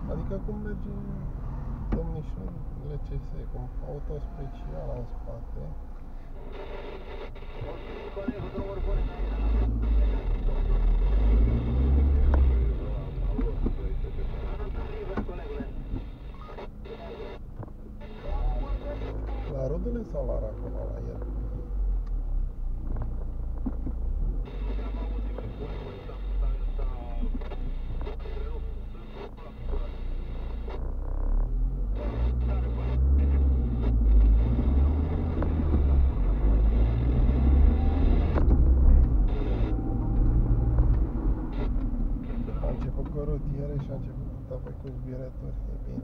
Adică cum merge domnișoarele CS, cum auto special în spate. La rudele sau la acolo, la el? A început cu rutiere și a început apoi cu zbierători, e bine.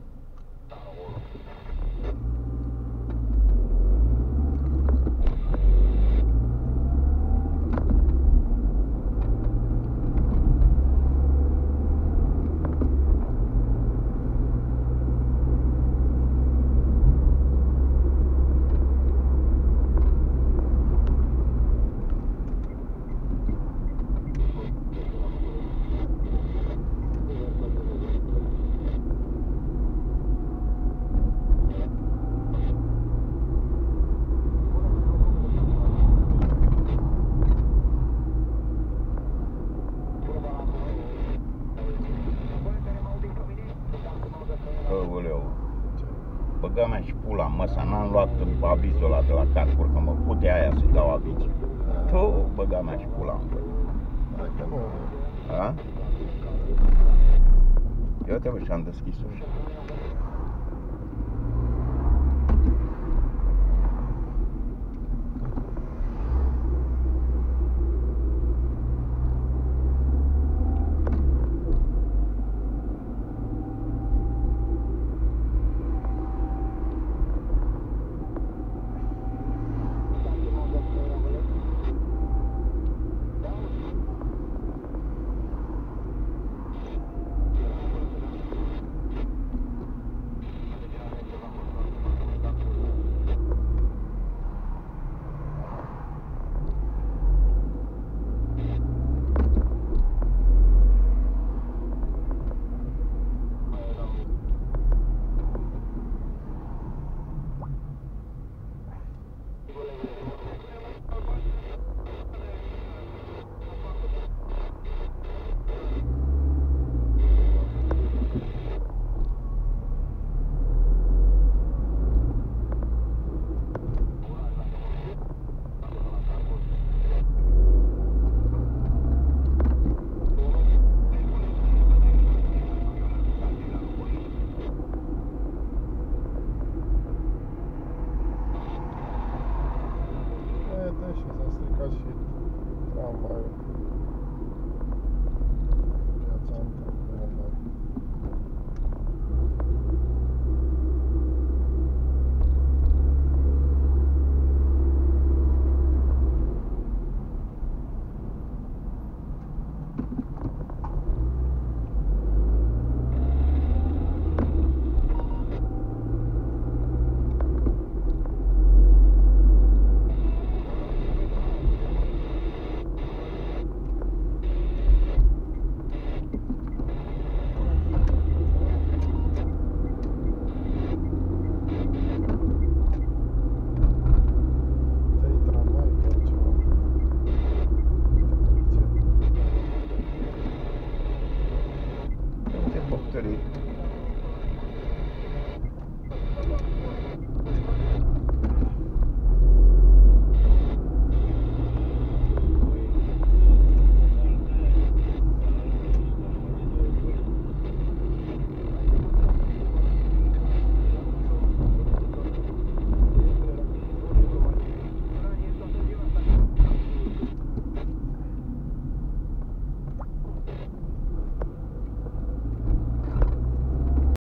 Aoleu, băga mea și pula în măsa, n-am luat avizul ăla de la Carrefour, că mă pute aia să-i dau aviz. Tu, băga mea și pula în gură. Hai că nu. A? Eu te văd și-am deschis ușa. Și s-a stricat și tramvaiul. Piața Antoniului. Victory.